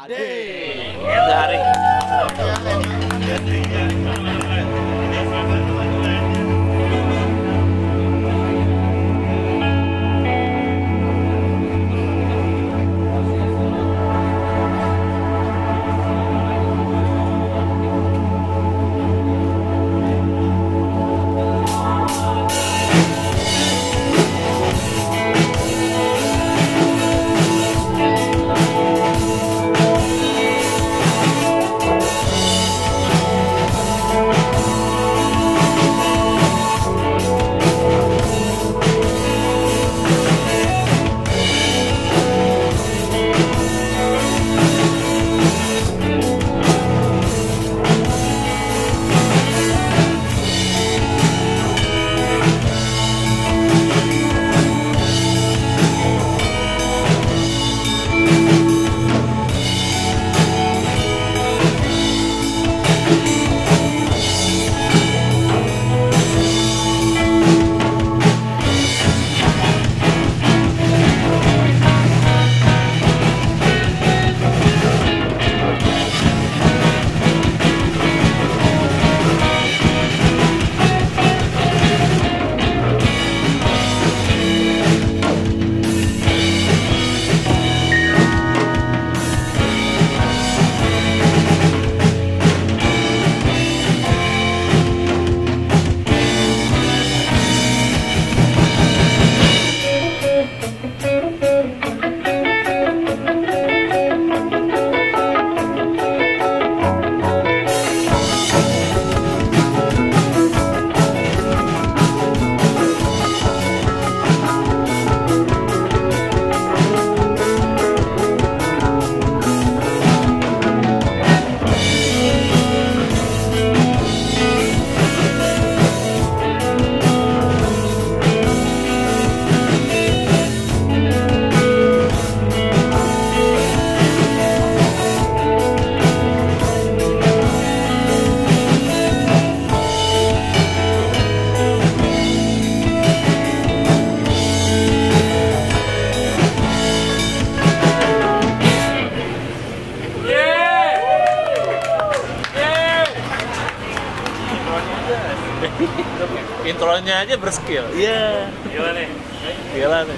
Dari intronya aja berskill. Iya. Gila nih. Gila nih.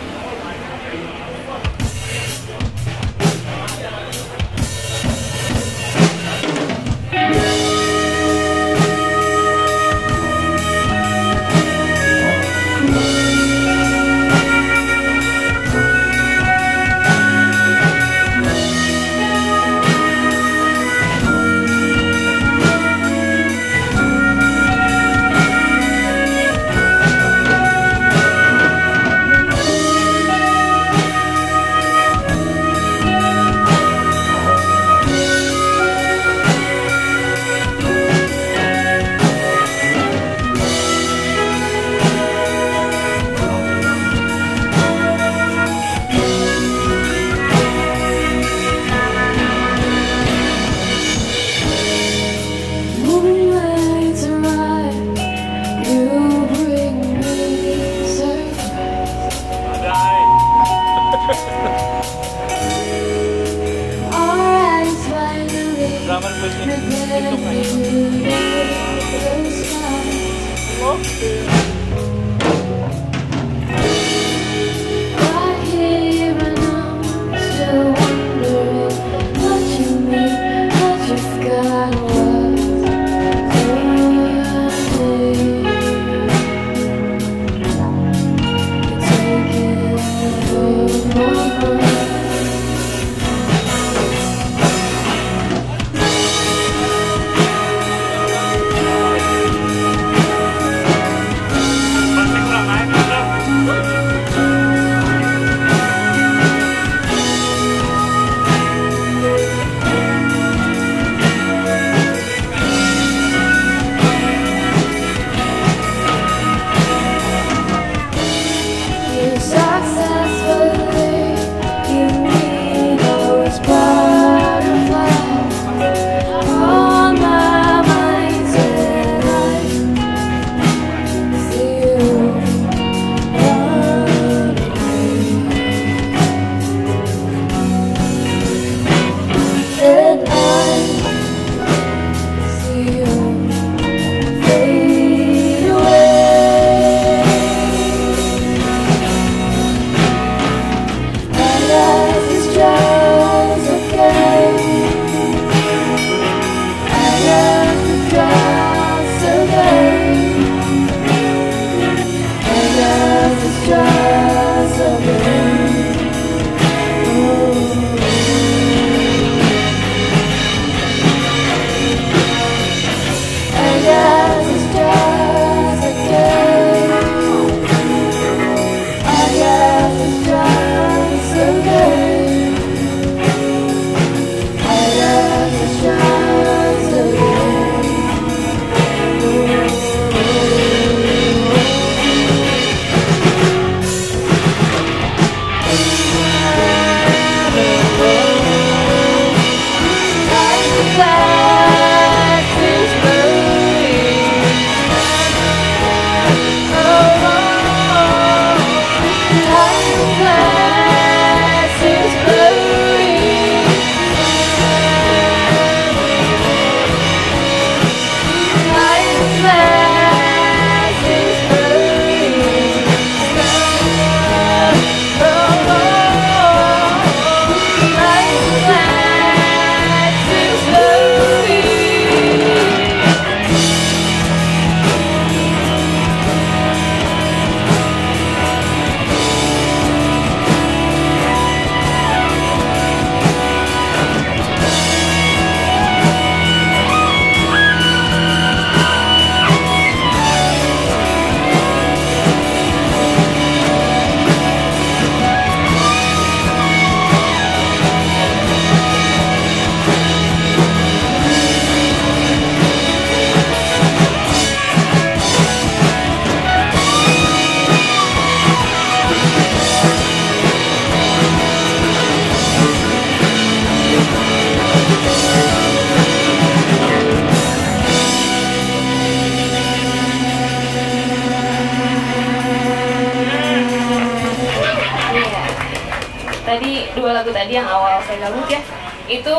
tadi yang awal saya gabung ya, itu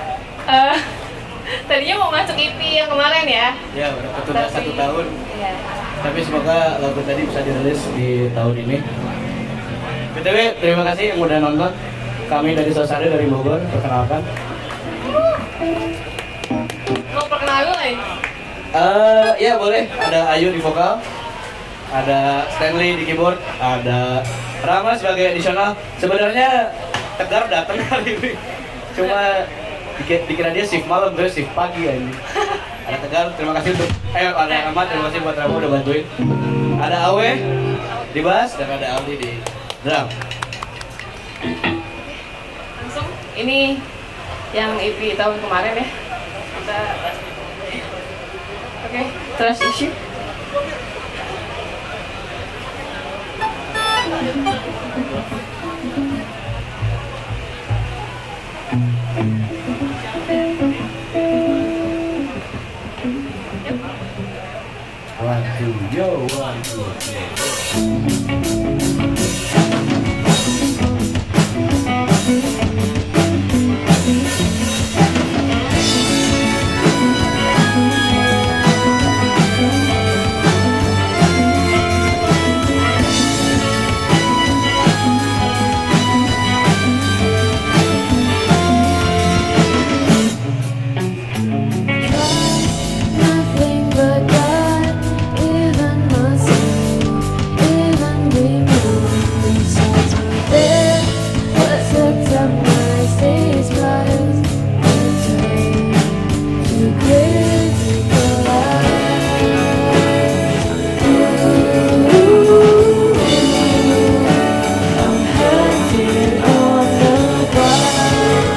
tadinya mau masuk IP yang kemarin ya. Ya, udah ketunda 1 tahun. Iya. Tapi semoga lagu tadi bisa dirilis di tahun ini. BTW, terima kasih yang udah nonton. Kami dari Sosade dari Bogor, perkenalkan. Mau perkenalan dulu nih? Ya boleh. Ada Ayu di vokal, ada Stanley di keyboard, ada Rama sebagai additional. Sebenarnya Tegar datang kali ini, cuma dikira dia shift malam, terus shift pagi ya ini. Ada Tegar, terima kasih untuk ada Ahmad, terima kasih buat Rama udah bantuin. Ada Awe di bass dan ada Aldi di drum. Langsung ini yang EP tahun kemarin ya. Kita oke, trust issue. One, two, yo, one, two, Nothing but God, even myself, even the moon shines me there. What sets up my stage smiles and turn to critical eyes. I'm hunting on the ground.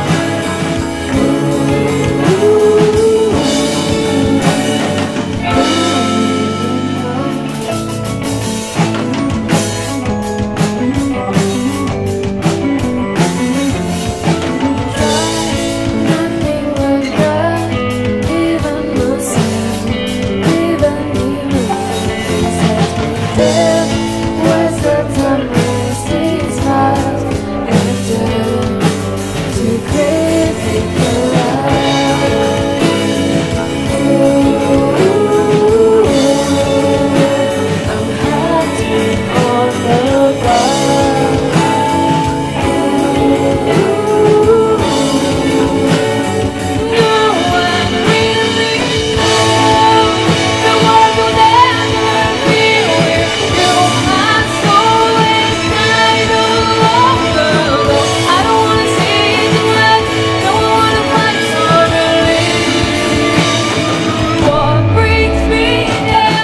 Nothing but God, even myself, even the moon sets me there. What's the time I see smiles and turn to critical eyes. I'm hunting on the ground. No one really knows the world will never be with you. My soul is kind of lost. I don't wanna see it tonight. Don't wanna fight suddenly. What brings me down?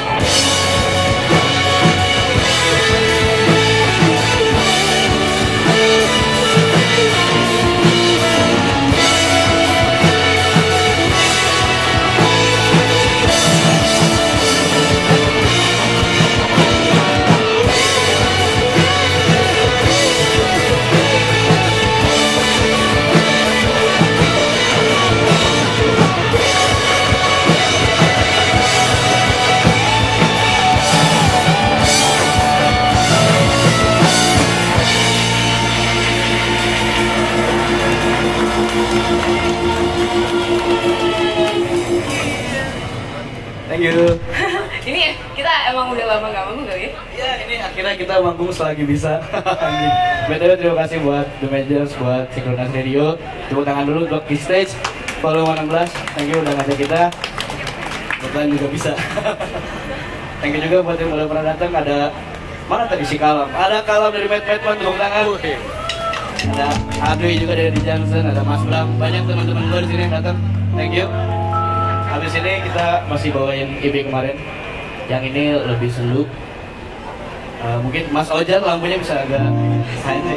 Thank you. Ini ya, kita emang udah lama gak manggung kali ya? Ya ini akhirnya kita manggung selagi bisa. Anjing. BTW terima kasih buat The Majors, buat Synchronize Radio. Tepuk tangan dulu untuk di stage volume 16. Thank you udah ngajak kita. Kebetulan juga bisa. Thank you juga buat yang udah pernah datang. Ada mana tadi si Kalam? Ada Kalam dari Mad Madman, tepuk tangan. Ada Adwi juga dari Johnson, ada Mas Bram. Banyak teman-teman gue di sini yang datang. Thank you. Habis ini kita masih bawain EP kemarin. Yang ini lebih sendu. Mungkin Mas Ojan lampunya bisa agak santai.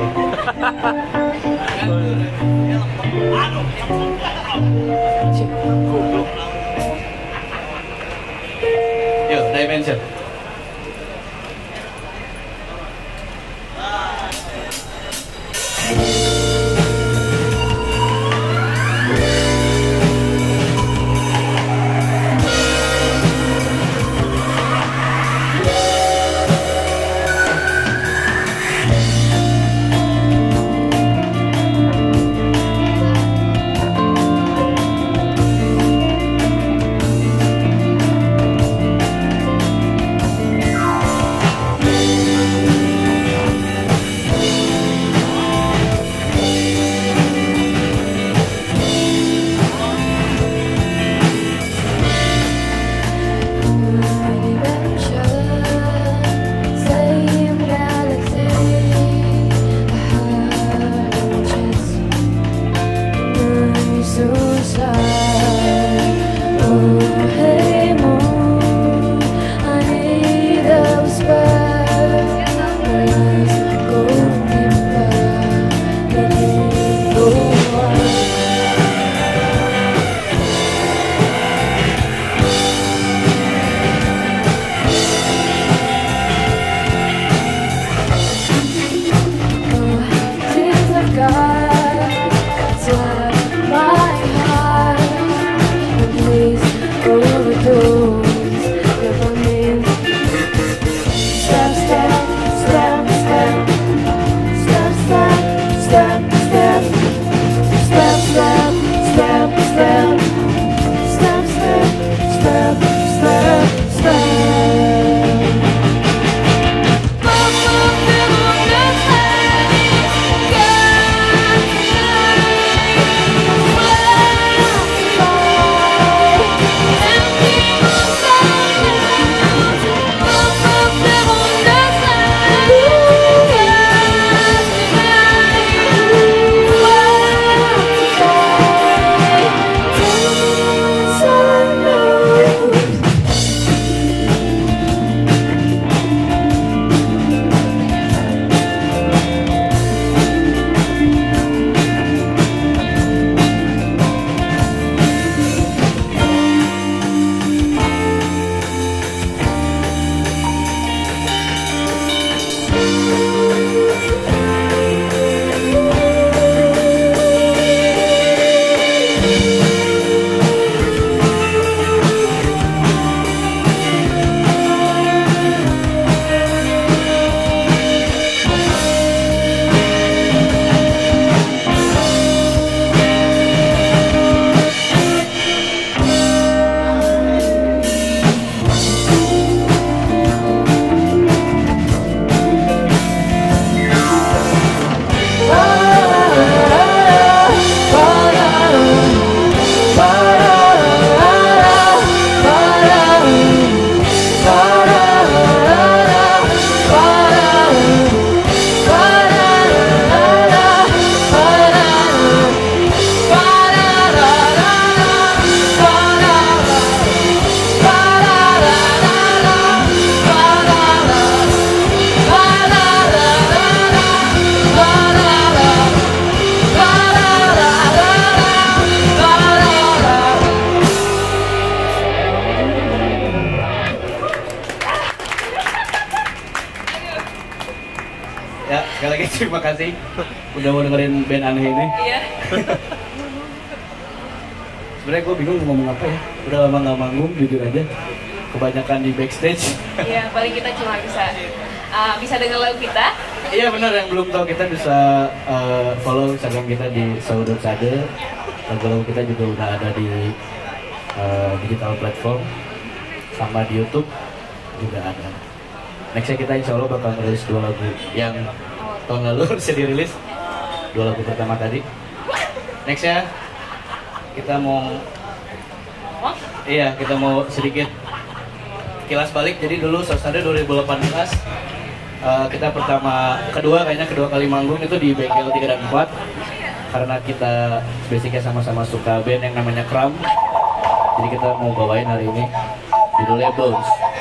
Yuk, Dimension. Terima kasih udah mau dengerin band aneh ini. Iya. Sebenarnya gue bingung mau ngomong apa ya. Udah lama nggak manggung, jujur aja. Kebanyakan di backstage. Iya, paling kita cuma bisa dengar lagu kita. Iya benar, yang belum tahu kita bisa follow Instagram kita di Saudosade. Lagu-lagu kita juga udah ada di digital platform sama di YouTube juga ada. Nextnya kita insya Allah bakal ngerilis 2 lagu yang tahun lalu bisa dirilis. 2 lagu pertama tadi. Nextnya kita mau kita mau sedikit kilas balik. Jadi dulu Saudosade 2018 kita kedua kali manggung itu di Bengkel 3 dan 4 karena kita basicnya sama-sama suka band yang namanya Kram. Jadi kita mau bawain hari ini judulnya Bones.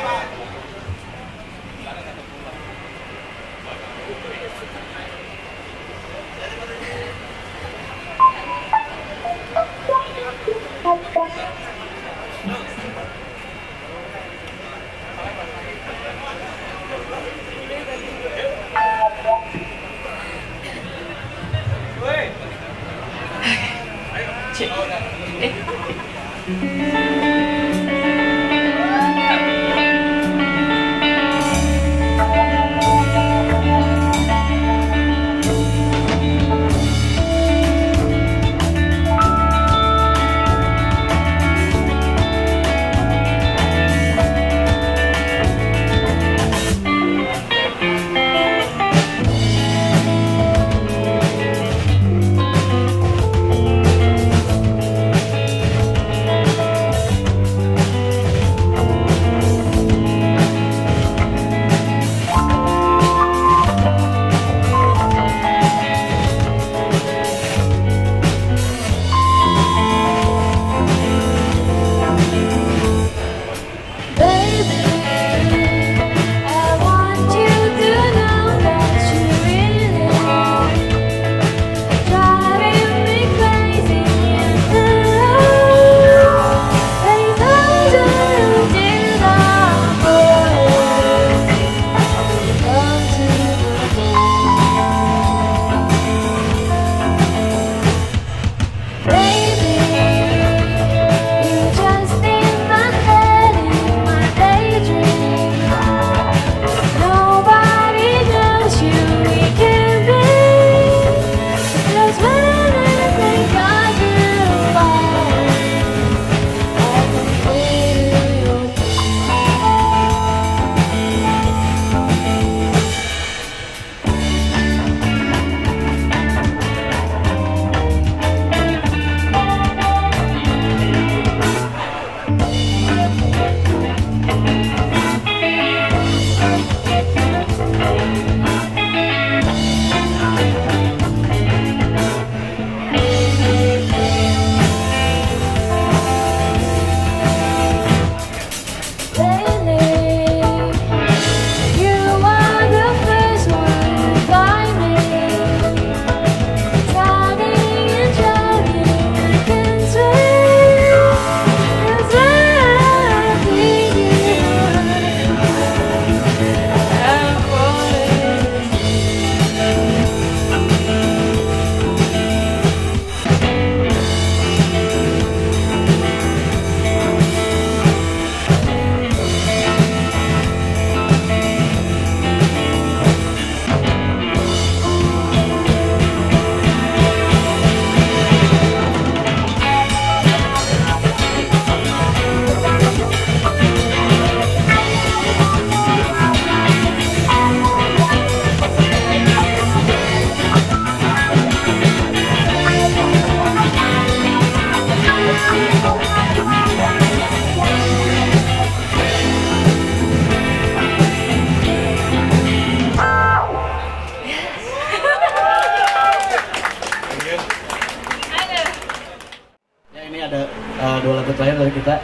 dua lagu terakhir dari kita.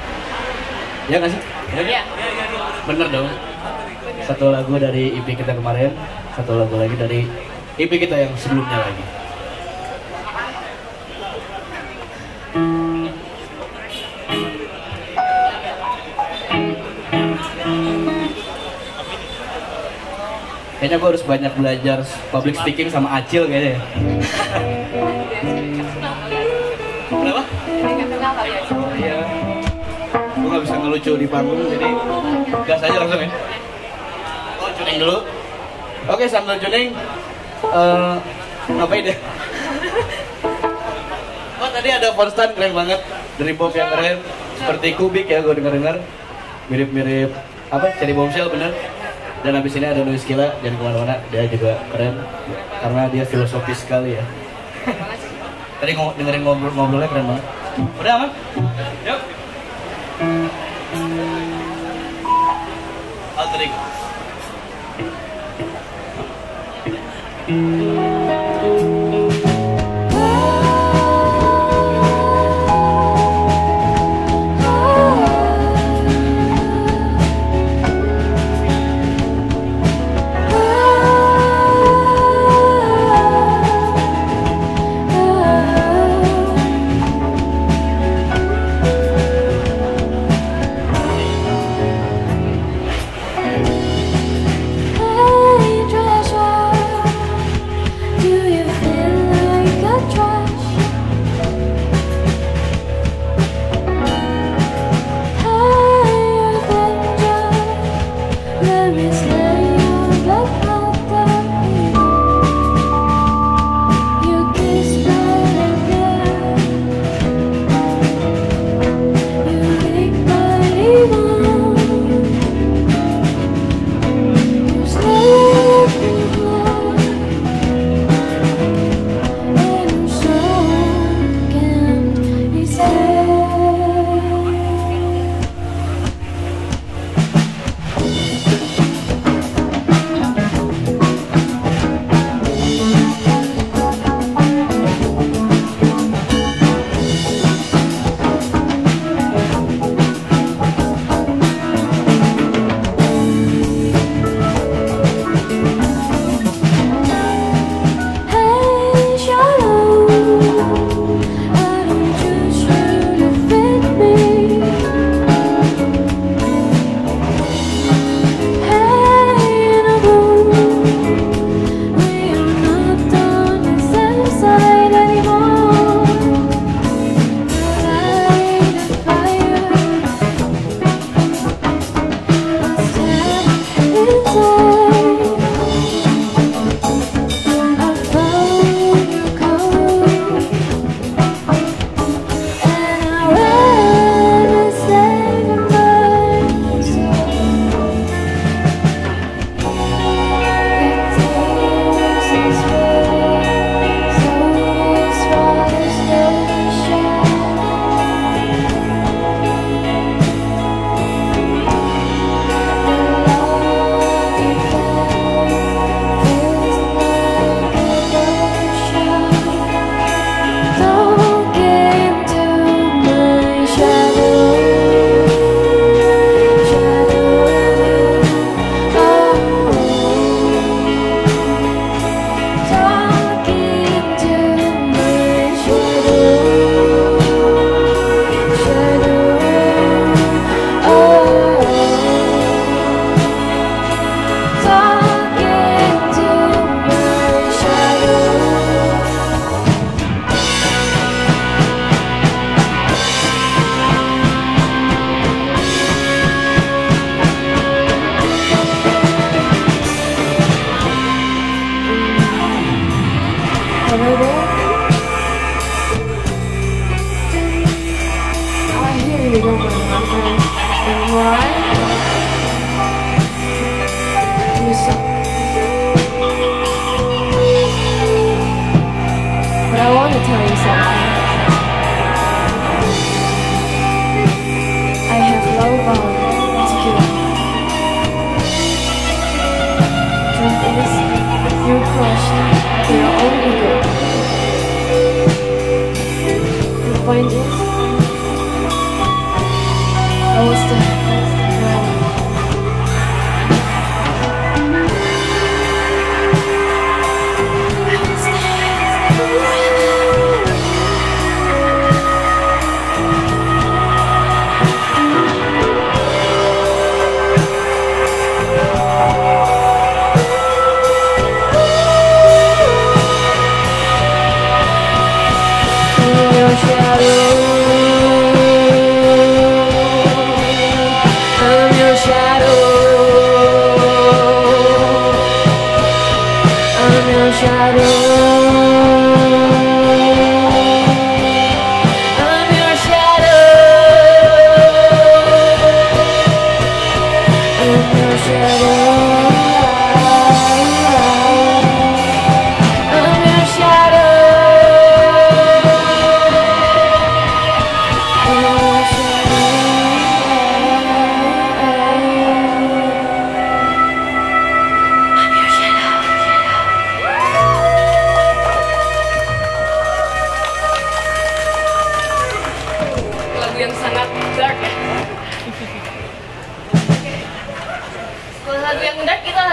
Ya nggak sih? Iya. Bener dong. Satu lagu dari EP kita kemarin, satu lagu lagi dari EP kita yang sebelumnya lagi. Kayaknya gue harus banyak belajar public speaking sama Acil kayaknya ya. Kenapa? Nggak kenal kali ya. Iya. Gue gak bisa ngelucu di panggung, jadi gas aja langsung ya. Oh, tuning dulu. Oke, sambil tuning, ngapain deh? Oh, tadi ada Forstan keren banget. Dari Bob yang keren. Seperti Kubik ya, gue denger-denger. Mirip-mirip, apa, Cherry Bombshell bener. Dan habis ini ada Luis Kila, jangan kemana-mana. Dia juga keren, karena dia filosofis sekali ya. Tadi dengerin ngobrolnya keren banget. Udah aman? Yuk. Outring.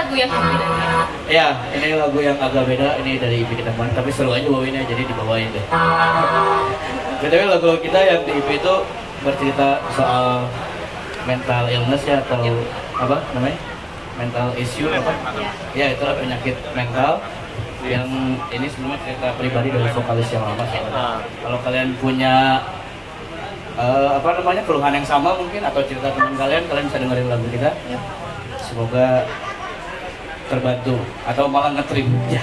lagu yang beda. Ya, ini lagu yang agak beda. Ini dari EP kita kemarin, tapi seru aja bawainnya, jadi dibawain deh. BTW lagu kita yang di EP itu bercerita soal mental illness ya, atau apa namanya? Mental issue apa? Ya, itulah penyakit mental yang ini sebelumnya cerita pribadi dari vokalis yang lama sih. Kalau kalian punya apa namanya keluhan yang sama mungkin atau cerita teman kalian bisa dengerin lagu kita. Semoga terbantu atau malah nge-trip. Ya.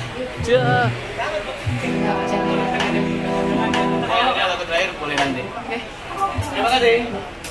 Lagu terakhir boleh nanti. Oke. Terima kasih.